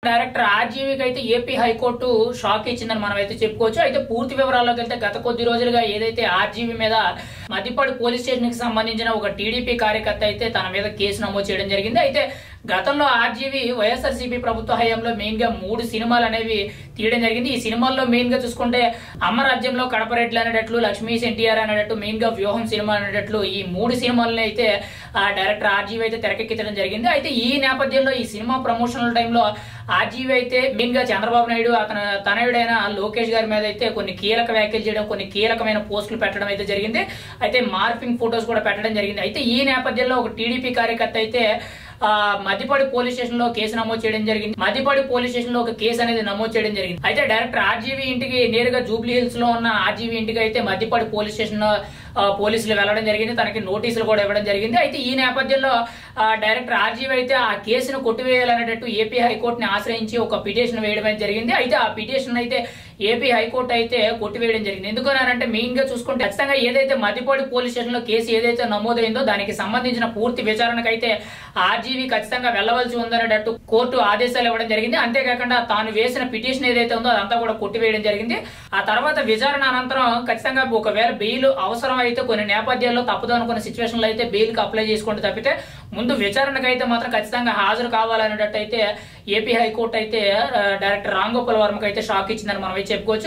Director ఆర్జీవీకి అయితే AP high court shock ఇచ్చిందని మనం అయితే చెప్పుకోవచ్చు. అయితే పూర్తి వివరాల్లోకి వెళ్తే గత కొద్ది రోజులుగా ఏదైతే ఆర్జీవీ మీద మద్దిపాడు పోలీస్ స్టేషన్ కి సంబంధించిన ఒక టీడీపీ కార్యకర్త అయితే తన మీద కేసు నమోదు చేయడం జరిగింది. అయితే గతంలో ఆర్జీవీ వైఎస్ఆర్సీపీ ప్రభుత్వ హయాంలో మెయిన్ గా 3 సినిమాలు అనేవి తీయడం జరిగింది. ఈ సినిమాల్లో మెయిన్ గా చూసుకుంటే అమ్మ రాజ్యంలో కడపరెడ్లు అనేటట్లు, లక్ష్మీస్ ఎన్టీఆర్ అనేటట్టు, మెయిన్ గా వ్యూహం సినిమా అనేటట్లు ఈ 3 సినిమాలని అయితే డైరెక్టర్ ఆర్జీవీ అయితే తెరకెక్కించడం జరిగింది. అయితే ఈ నేపథ్యంలో ఈ సినిమా ప్రమోషనల్ టైంలో ఆర్జీవీ అయితే మెయిన్ గా చంద్రబాబు నాయుడు అతని తనయుడైన లోకేష్ గారి మీద అయితే కొన్ని కీలక వ్యాఖ్యలు చేయడం, కొన్ని కీలకమైన పోస్టులు పెట్టడం అయితే జరిగింది. అయితే మార్ఫింగ్ ఫొటోస్ కూడా పెట్టడం జరిగింది. అయితే ఈ నేపథ్యంలో ఒక టీడీపీ కార్యకర్త అయితే మద్దిపాడు పోలీస్ స్టేషన్ లో కేసు నమోదు చేయడం జరిగింది. మద్దిపాడు పోలీస్ స్టేషన్ లో ఒక కేసు అనేది నమోదు చేయడం జరిగింది. అయితే డైరెక్టర్ ఆర్జీవీ ఇంటికి నేరుగా జూబ్లీ హిల్స్ లో ఉన్న ఆర్జీవీ ఇంటికి అయితే మద్దిపాడు పోలీస్ స్టేషన్ పోలీసులు వెళ్లడం జరిగింది. తనకి నోటీసులు కూడా ఇవ్వడం జరిగింది. అయితే ఈ నేపథ్యంలో డైరెక్టర్ ఆర్జీవీ అయితే ఆ కేసును కొట్టివేయాలనేటట్టు ఏపీ హైకోర్టుని ఆశ్రయించి ఒక పిటిషన్ వేయడం జరిగింది. అయితే ఆ పిటిషన్ అయితే ఏపీ హైకోర్టు అయితే కొట్టివేయడం జరిగింది. ఎందుకనంటే మెయిన్ గా చూసుకుంటే ఖచ్చితంగా ఏదైతే మద్దిపాడు పోలీస్ స్టేషన్ లో కేసు ఏదైతే నమోదైందో దానికి సంబంధించిన పూర్తి విచారణకైతే ఆర్జీవీ ఖచ్చితంగా వెళ్లవలసి ఉందనేటట్టు కోర్టు ఆదేశాలు ఇవ్వడం జరిగింది. అంతేకాకుండా తాను వేసిన పిటిషన్ ఏదైతే ఉందో అదంతా కూడా కొట్టివేయడం జరిగింది. ఆ తర్వాత విచారణ అనంతరం ఖచ్చితంగా ఒకవేళ బెయిల్ అవసరం అయితే కొన్ని నేపథ్యాల్లో తప్పదు అనుకున్న సిచ్యువేషన్ లో అయితే బెయిల్ కి అప్లై చేసుకుంటే తప్పితే ముందు విచారణకు అయితే మాత్రం ఖచ్చితంగా హాజరు కావాలనేటట్టు అయితే ఏపీ హైకోర్టు అయితే డైరెక్టర్ రామ్ గోపాల్ వర్మకు అయితే షాక్ ఇచ్చిందని మనం చెప్పుకోవచ్చు.